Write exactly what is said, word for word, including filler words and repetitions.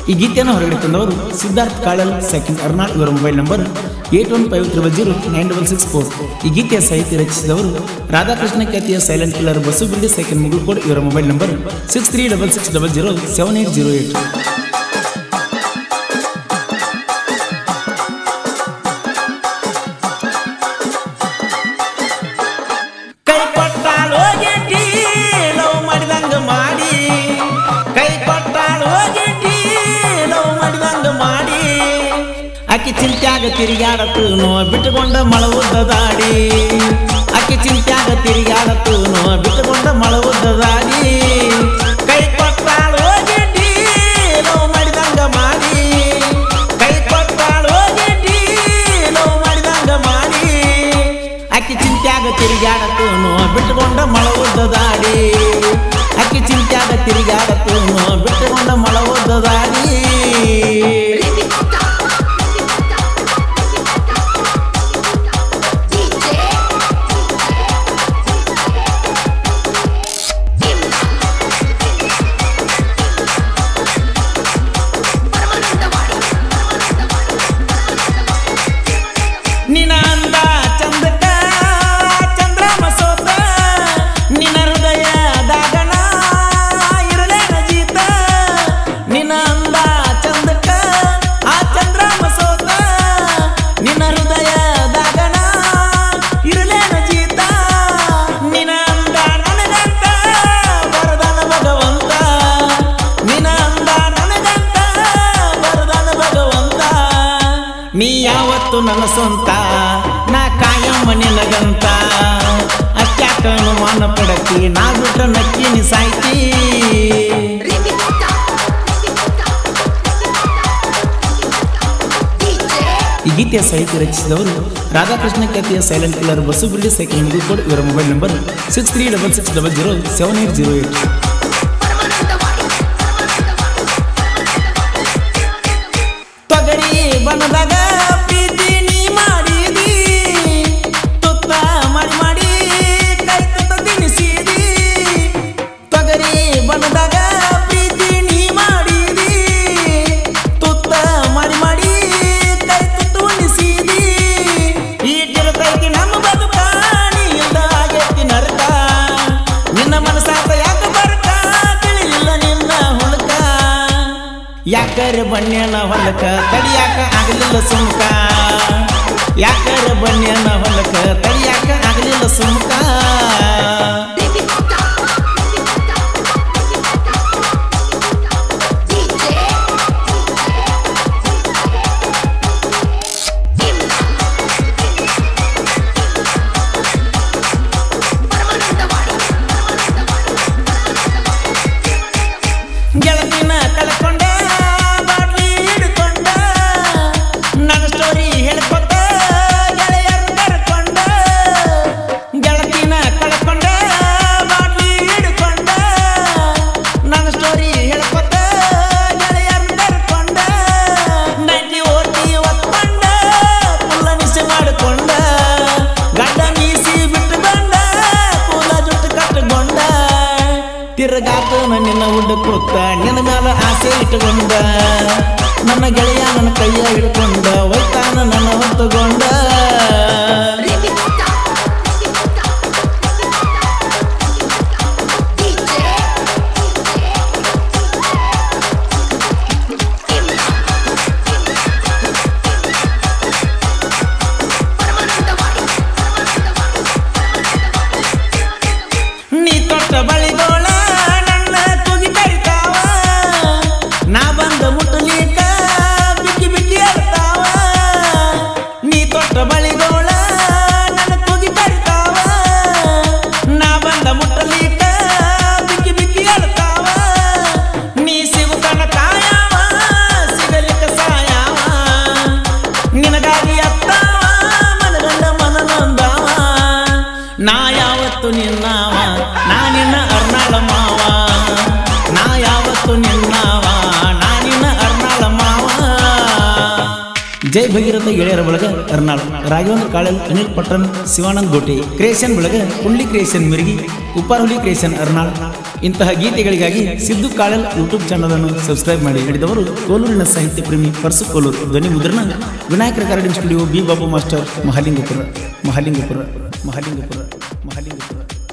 ಈ ಗೀತೆಯನ್ನು ಹೊರಗಡೆ ತಂದವರು ಸಿದ್ಧಾರ್ಥ್ ಕಾಳಲ್ ಸೆಕೆಂಡ್ ಅರ್ನಾಳ್. ಇವರ mobile number eight one five triple zero nine double six four. ಈ ಗೀತೆಯ ಸಾಹಿತ್ಯ ರಚಿಸಿದವರು ರಾಧಾಕೃಷ್ಣ ಖ್ಯಾತಿಯ silent killer Basu Bildi second Mugulkod. ಇವರ mobile number six three double six double zero seven eight zero eight. ಅಕ್ಕಿ ಚಿಂತ್ಯಾಗ ತಿರುಗಾಡತೂನೋ ಬಿಟ್ಟುಕೊಂಡ ಮಳವುದ್ದ ದಾಡಿ. ಅಕ್ಕಿ ಚಿಂತ್ಯಾಗ ತಿರುಗಾಡತೂನೋ ಬಿಟ್ಟುಕೊಂಡ ಮಳವುದ್ದ ದಾಡಿ. ಕೈ ಕೊಟ್ಟಾಳು ಗೆಡ್ಡಿ ಲವ್ ಮಾಡಿದಂಗ ಮಾಡಿ. ಕೈ ಕೊಟ್ಟಾಳು ಗೆಡ್ಡಿ ಲವ್ ಮಾಡಿದಂಗ ಮಾಡಿ. ಅಕ್ಕಿ ಚಿಂತ್ಯಾಗ ತಿರುಗಾಡತೂನೋ ಬಿಟ್ಟುಕೊಂಡ ಮಳವುದ್ದ ದಾಡಿ. ಅಕ್ಕಿ ಚಿಂತ್ಯಾಗ ತಿರುಗಾಡತೂನೋ ಬಿಟ್ಟುಕೊಂಡ ಮಳವುದ್ದ ದಾಡಿ. ನೀ ಯಾವತ್ತು ನನ್ನ ಸ್ವಂತ ನಾ ಕಾಯಮ್ಮ ನಿನಗಂತ. ಅತ್ಯಾಕ ಅನುಮಾನ ಪಡತಿ ನಾ ಬಿಟ್ಟ ನಕ್ಕಿ ನೀ ಸಾಯ್ತಿ. ಈ ಗೀತೆಯ ಸಾಹಿತ್ಯ ರಚಿಸಿದವರು ರಾಧಾಕೃಷ್ಣ ಖ್ಯಾತಿಯ silent killer Basu Bildi second Mugulkod. ಇವರ mobile number six three double six double zero seven eight zero eight. ತೊಗರಿ ಬನದಾಗ ಪ್ರೀತಿ ನೀ ಮಾಡಿದಿ. ತುತ್ತ ಮಾಡಿ ಮಾಡಿ ಕೈ ತುತ್ತ ತಿನಿಸಿದಿ. ತೊಗರಿ ಬನದಾಗ ಪ್ರೀತಿ ನೀ ಮಾಡಿದಿ. ತುತ್ತ ಮಾಡಿ ಮಾಡಿ ಕೈ ತುತ್ತ ಉಣಿಸಿದಿ. ಈಟಿರತೈತಿ ನಮ್ಮ ಬದುಕ ನೀ ಇಲ್ದ ಆಗೈತಿ ನರಕ. ನಿನ್ನ ಮನಸಾತ ಯಾಕ ಬರ್ಕ ತಿಳಿಲಿಲ್ಲ ನಿನ್ನ ಹುಡುಕ. ಯಾಕರೆ ಬಣ್ಯನ ಹೊಲಕ ತಡಿಯಾಕ ಆಗಲಿಲ್ಲ ಸುಮ್ಕ. ಯಾಕರೆ ಬಣ್ಯನ ಹೊಲಕ ತಡಿಯಾಕ ಆಗಲಿಲ್ಲ ಸುಮ್ಕ. ಗೆಳತಿನ ಕಳ್ಕೊಂಡ ಬಾಟ್ಲಿ ಹಿಡ್ಕೊಂಡ ನನ್ನ ಸ್ಟೋರಿ ಹೇಳ್ಕೊತ ಗೆಳೆಯರು ಕರ್ಕೊಂಡ. ಗೆಳತಿನ ಕಳ್ಕೊಂಡ ಬಾಟ್ಲಿ ಹಿಡ್ಕೊಂಡ ನನ್ನ ಸ್ಟೋರಿ ಹೇಳ್ಕೊತ ಗೆಳೆಯರು ಕರ್ಕೊಂಡ. ನೈಟಿ ಓಟಿ ಒತ್ಕೊಂಡ ಕುಲ್ಲ ನಿಸೆ ಮಾಡಿಕೊಂಡ. ಗಡ್ಡ ಮೀಸಿ ಬಿಟ್ಟುಕೊಂಡ ಕೂಲ ಜುಟ್ಟು ಕಟ್ಟಕೊಂಡ. ತಿರುಗಾತ ನಿನ್ನ ಹುಡುಕೋತ ನಿನ್ನ ಮ್ಯಾಲ ಆಸೆ ಇಟ್ಟುಕೊಂಡ. ನನ್ನ ಗೆಳೆಯ ನನ್ನ ಕೈಯ ಹಿಡ್ಕೊಂಡ ಒಯ್ತಾನ ನನ್ನ ಹೊತ್ತುಕೊಂಡ. ನೀ ತೊಟ್ಟ ಬಳಿಗೋಳ ನನ್ನ ತುಗಿ ಕರಿತಾವ. ನಾ ಬಂದ ಮುಟ್ಟಲಿಕ ಬಿಕ್ಕಿ ಬಿಕ್ಕಿ ಅರ್ತಾವ. ನೀ ತೊಟ್ಟ ಬಳಿಗೋಳ ನನ್ನ ತುಗಿ ಕರಿತಾವ. ನಾ ಬಂದ ಮುಟ್ಟಲಿಕ ಬಿಕ್ಕಿ ಬಿಕ್ಕಿ ಅರ್ತಾವ. ನೀ ಸಿಗುತ್ತಾನ ಕಾಯವ ಸಿಗಲಿಕ್ಕ ಸಾಯವ. ನಿನಗಾಗಿ ಅತ್ತಾವ ಮನಗಂಡ ಮನ ನೊಂದಾವ. ನಾ ಯಾವತ್ತು ನಿನ್ನವ ನಾ ನಿನ್ನ ಅರ್ನಾಳ ಮಾವ. ನಾ ಯಾವತ್ತು ನಿನ್ನವ ನಾ ನಿನ್ನ ಅರ್ನಾಳ ಮಾವ. ಜೈ ಭಗೀರಥ ಗೆಳೆಯರ ಬಳಗ ಅರ್ನಾಳ್. ರಾಘವೇಂದ್ರ ಕಾಳಲ್, ಅನಿಲ್ ಪಟ್ಟಣ್, ಶಿವಾನಂದ್ ಗೋಟೆ. ಕ್ರಿಯೇಷನ್ ಬಳಗ ಕುಂಡ್ಲಿ ಕ್ರಿಯೇಷನ್ ಮಿರ್ಗಿ, ಉಪ್ಪಾರಹುಲಿ ಕ್ರಿಯೇಷನ್ ಅರ್ನಾಳ್. ಇಂತಹ ಗೀತೆಗಳಿಗಾಗಿ ಸಿದ್ದು ಕಾಳಲ್ ಯೂಟ್ಯೂಬ್ ಚಾನಲ್ ಅನ್ನು ಸಬ್ಸ್ಕ್ರೈಬ್ ಮಾಡಿ. ಹೇಳಿದವರು ಕೋಲೂರಿನ ಸಾಹಿತ್ಯ ಪ್ರೇಮಿ ಪರಸು ಕೋಲೂರು. ಧ್ವನಿ ಮುದ್ರಣ Vinayaka recording studio, B Babu master, Mahalingapura Mahalingapura Mahalingapura Mahalingapura.